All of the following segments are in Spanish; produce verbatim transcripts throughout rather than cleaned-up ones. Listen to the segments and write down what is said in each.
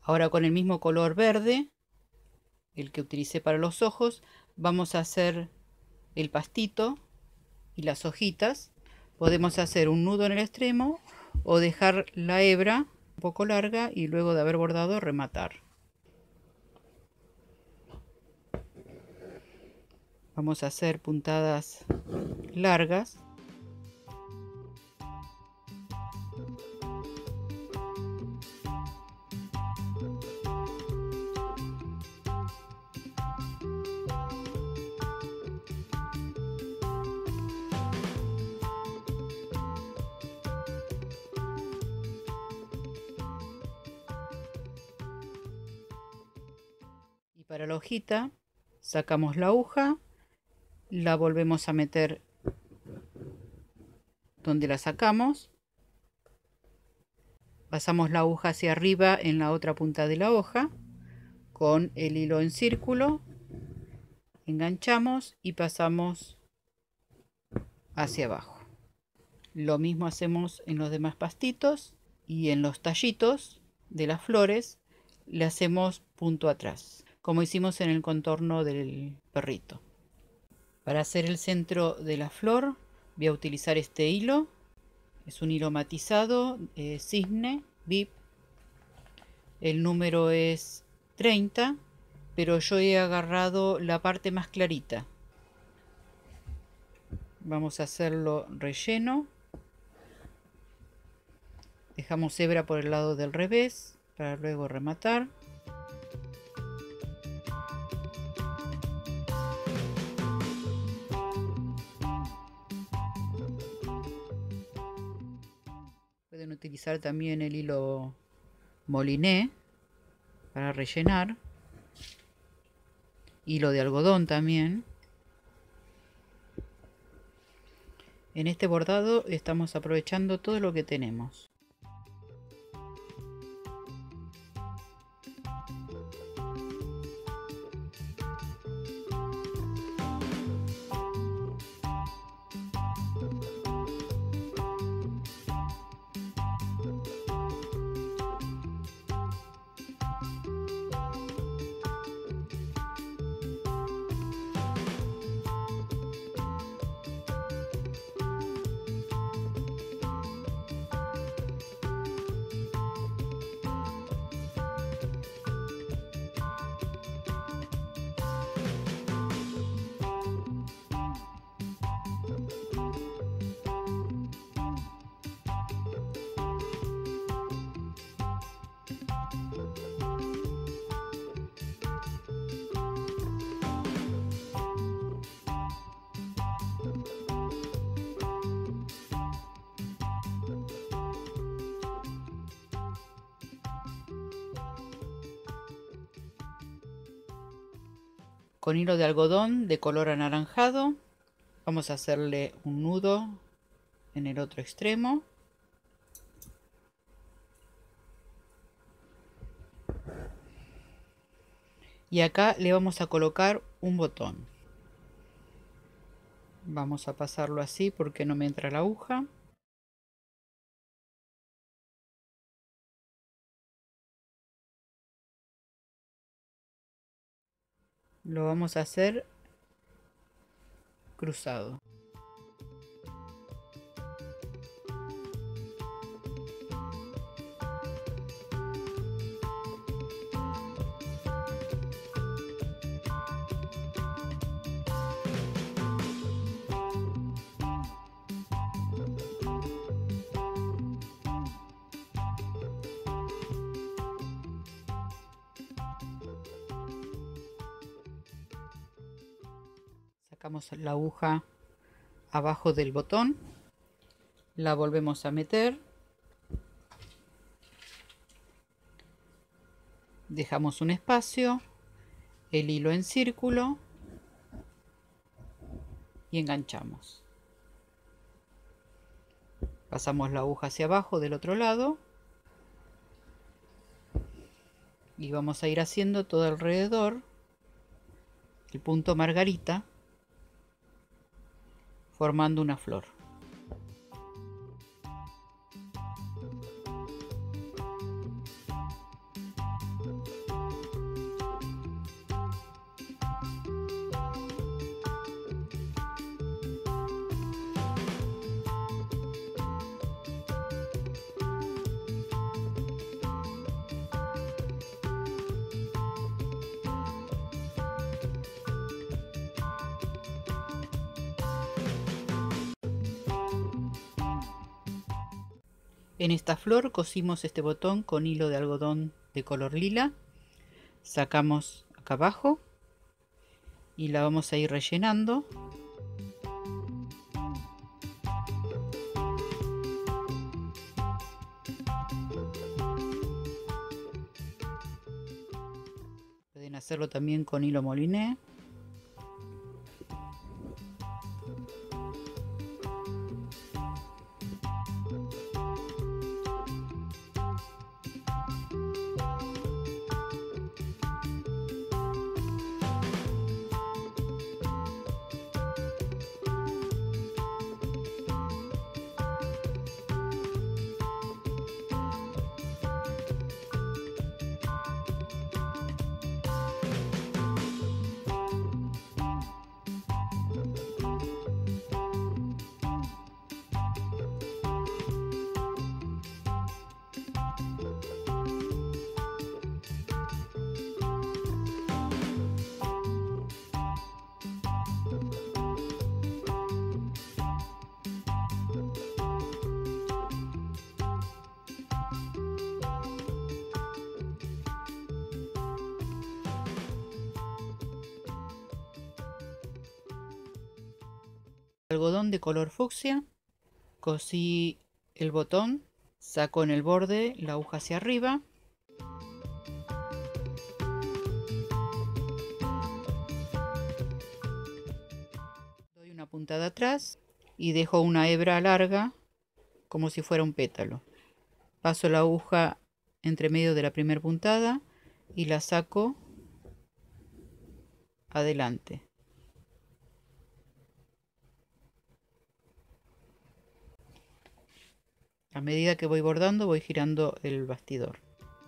Ahora con el mismo color verde, el que utilicé para los ojos, vamos a hacer el pastito y las hojitas. Podemos hacer un nudo en el extremo o dejar la hebra un poco larga y luego de haber bordado rematar. Vamos a hacer puntadas largas. Y para la hojita sacamos la aguja, la volvemos a meter donde la sacamos, pasamos la aguja hacia arriba en la otra punta de la hoja, con el hilo en círculo, enganchamos y pasamos hacia abajo. Lo mismo hacemos en los demás pastitos y en los tallitos de las flores le hacemos punto atrás, como hicimos en el contorno del perrito. Para hacer el centro de la flor voy a utilizar este hilo. Es un hilo matizado, eh, cisne, V I P. El número es treinta, pero yo he agarrado la parte más clarita. Vamos a hacerlo relleno. Dejamos hebra por el lado del revés para luego rematar. Pueden utilizar también el hilo moliné para rellenar. Hilo de algodón también. En este bordado estamos aprovechando todo lo que tenemos. Con hilo de algodón de color anaranjado vamos a hacerle un nudo en el otro extremo. Y acá le vamos a colocar un botón. Vamos a pasarlo así porque no me entra la aguja. Lo vamos a hacer cruzado. Sacamos la aguja abajo del botón, la volvemos a meter, dejamos un espacio, el hilo en círculo y enganchamos. Pasamos la aguja hacia abajo del otro lado y vamos a ir haciendo todo alrededor el punto margarita, formando una flor. En esta flor cosimos este botón con hilo de algodón de color lila. Sacamos acá abajo y la vamos a ir rellenando. Pueden hacerlo también con hilo moliné. Algodón de color fucsia, cosí el botón, saco en el borde la aguja hacia arriba, doy una puntada atrás y dejo una hebra larga como si fuera un pétalo. Paso la aguja entre medio de la primera puntada y la saco adelante. A medida que voy bordando voy girando el bastidor.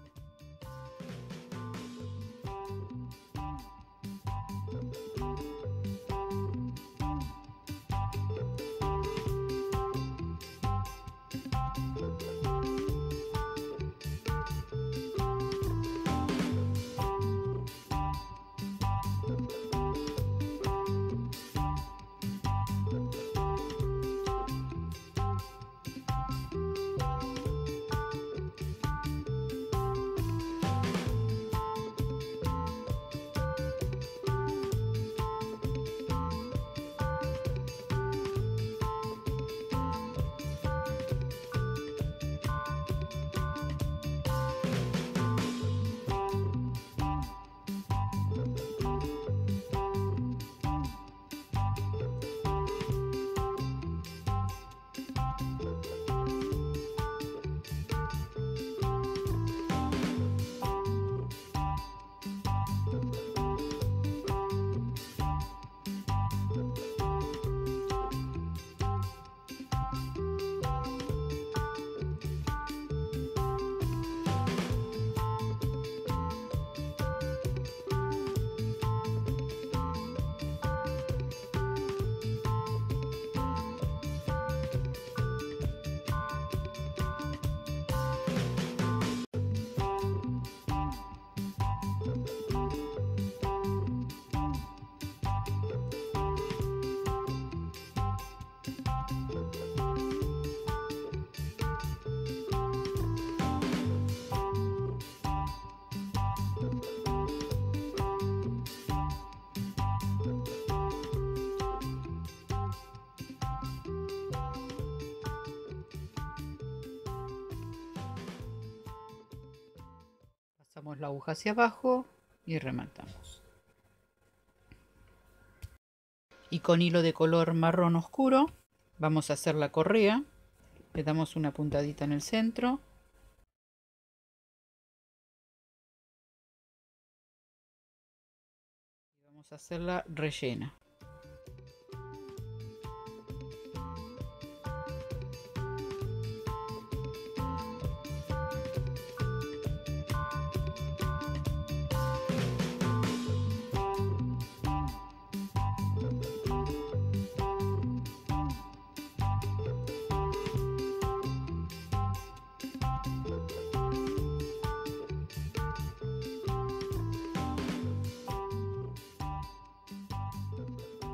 Pasamos la aguja hacia abajo y rematamos. Y con hilo de color marrón oscuro vamos a hacer la correa. Le damos una puntadita en el centro. Y vamos a hacerla rellena.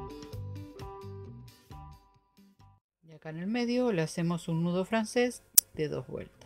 Y acá en el medio le hacemos un nudo francés de dos vueltas.